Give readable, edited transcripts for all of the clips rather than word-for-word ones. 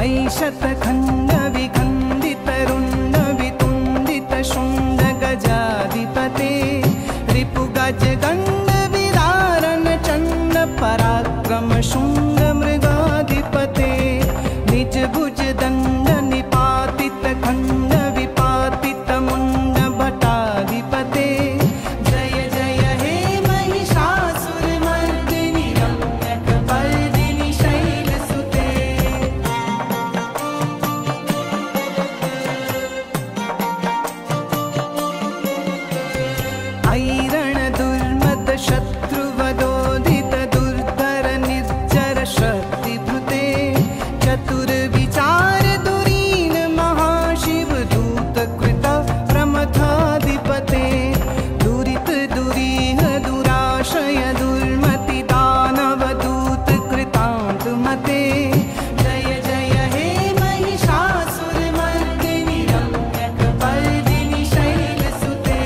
शतखण्ड विखण्डित रुण्ड वितुण्डित शुण्ड गजाधिपते रिपुगज गण्ड विदारण चण्ड पराक्रम शुण्ड मृगाधिपते निज भुज दण्ड निपातित खण्ड विपातित मुण्ड भटाधिपते जय जय हे महिषासुरमर्दिनि रम्यकपर्दिनि शैलसुते ऐरण दुर्मद शत्रुवदोदित दुर्धर निर्जर शक्तिभृते चतुर्विचार दुरीन महाशिव दूत कृत प्रमथाधिपते दुरित दुरीह दुराशय दुर्मति दानव दूत कृतांत मते जय जय हे महिषासुरमर्दिनि रम्यकपर्दिनि शैलसुते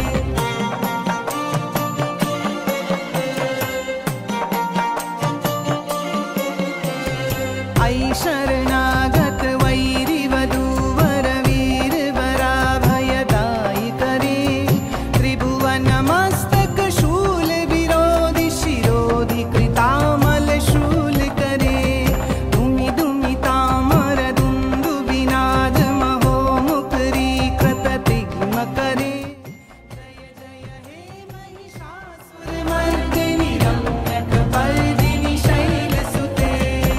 शरणागत वैरिवधूवर वीरवराभयदायि करे त्रिभुवन मस्तक शूल विरोधि शिरोधि कृतामल शूल करे धुमि धुमि तामर दुन्दु विनाद महो मुखरी कृत तिग्म करे जय जय हे महिषासुरमर्दिनि रम्यकपर्दिनि शैलसुते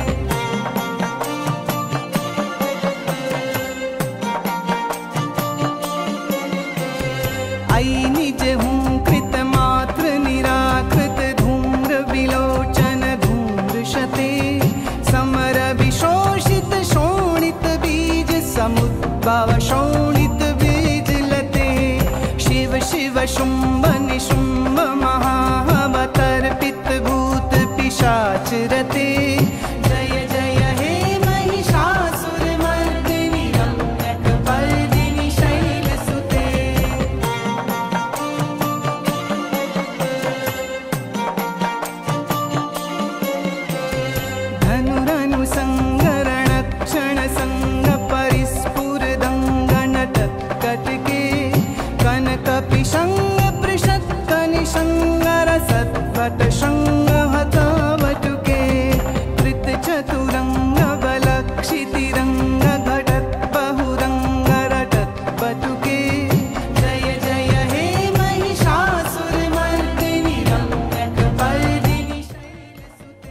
निज हुंकृत मात्र निराकृत धूम्र विलोचन धूम्रशते समर विशोषित शोणित बीज समुद्भव शोणित बीज लते शिव शिव शुंभ निशुंभ महावतर्पित भूत पिशाच रते जय जय हे महिषासुरमर्दिनि रम्यकपर्दिनि शैलसुते धनुरनुसंगरण क्षण संग परिस्फुरदंगन तत्कटके कनक पिशंग पृषत्क निशंगर सत्वट शंग हतावटुके कृत चतुरंग बलक्षितिरंग घटत बहुरंग रटत बटुके जय जय हे महिषासुरमर्दिनि रम्यकपर्दिनि शैलसुते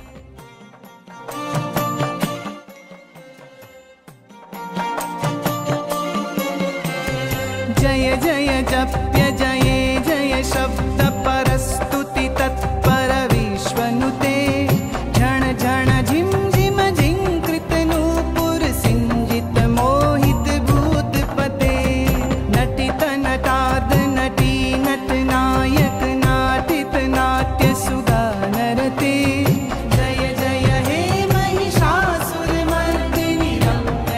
जय जय जप्य जय जय शब्द परस्तुति तत्पर विश्वनुते झण झण झिम झिम झिंकृत नूपुर सिंजित मोहित भूतपते नटित नटार्द नटी नट नायक नाटित नाट्य सुगानरते जय जय हे महिषासुरमर्दिनि रम्यकपर्दिनि शैलसुते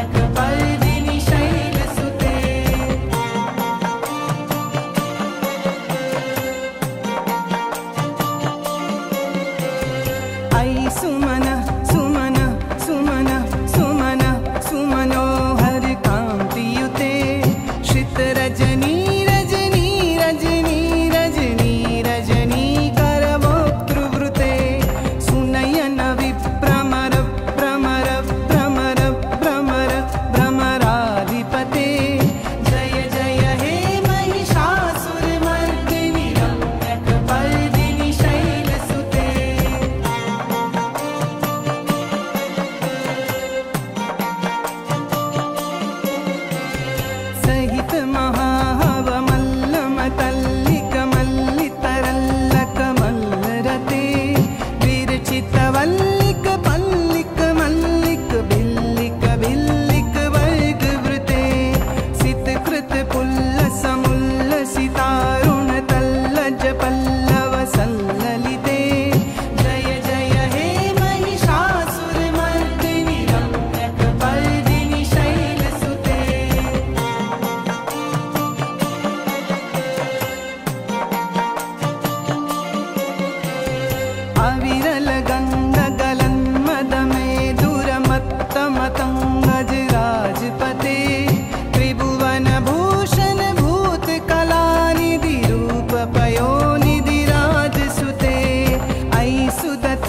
सुमन सुमन सुमन सुमन सुमनोहर कांतियुते श्रित रजनी रजनी रजनी रजनी रजनी करवोक्तृवृते सुनयन विभ्रमर भ्रमर भ्रमर भ्रमर भ्रमराधिपते जय जय हे महिषासुरमर्दिनि रम्यकपर्दिनि शैलसुते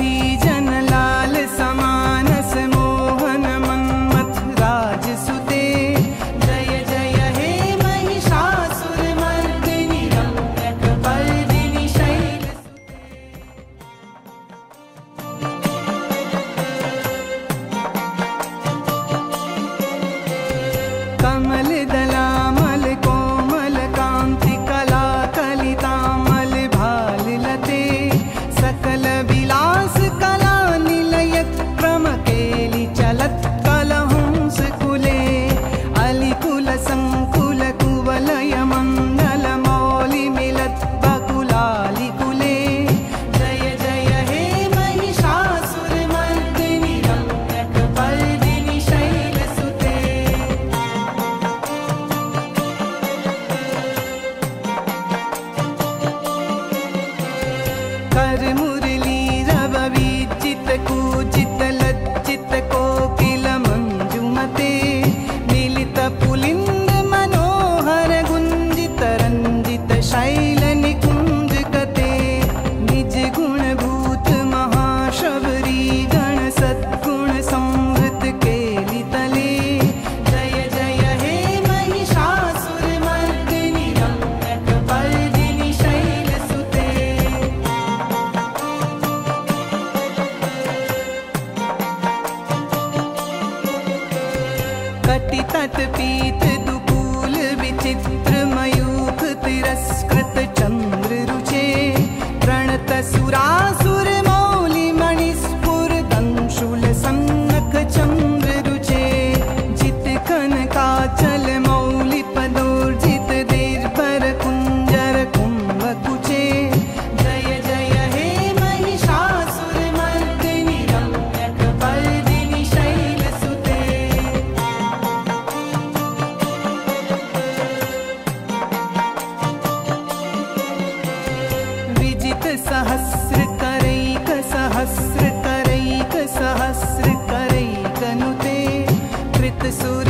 वशी जनलाल समानस मोहन मन्मथ राजसुते जय जय हे महिषासुरमर्दिनि रम्यकपर्दिनि शैलसुते। कमल दलामल कोमल कांति कला कलितामल भाल लते सकल विलास कला निलय क्रम केलि चलत कलहंस कुले अलिकुल संकुल कुवलय मंगल मौलि मिलत बकुलालि कुले जय जय हे महिषासुरमर्दिनि रम्यकपर्दिनि शैलसुते। कर मुरली रव विजित कूजित लज्जित कोकिल मंजुमते मिलित पुलिंद मनोहर गुंजित रंजित शैल निकुंज गते निज गुण भूत महाशबरी गण सद्गुण संवृत केलि तले जय जय हे महिषासुरमर्दिनि रम्यकपर्दिनि शैलसुते। कटि तट पीत दुकूल विचित्र मयूख तिरस्कृत चंद्र रुचे प्रणत सुरासुर मौलि मणिस्फुर दंशूल सन्नख चंद्र रुचे जित कनकाचल मौलि पदोर्जित देर्भर कुंजर कुंभ कुचे जय जय हे महिषासुरमर्दिनि रम्यकपर्दिनि शैलसुते। विजित सहस्र करैक सहस्र करैक सहस्र करैक नुते कृत सुर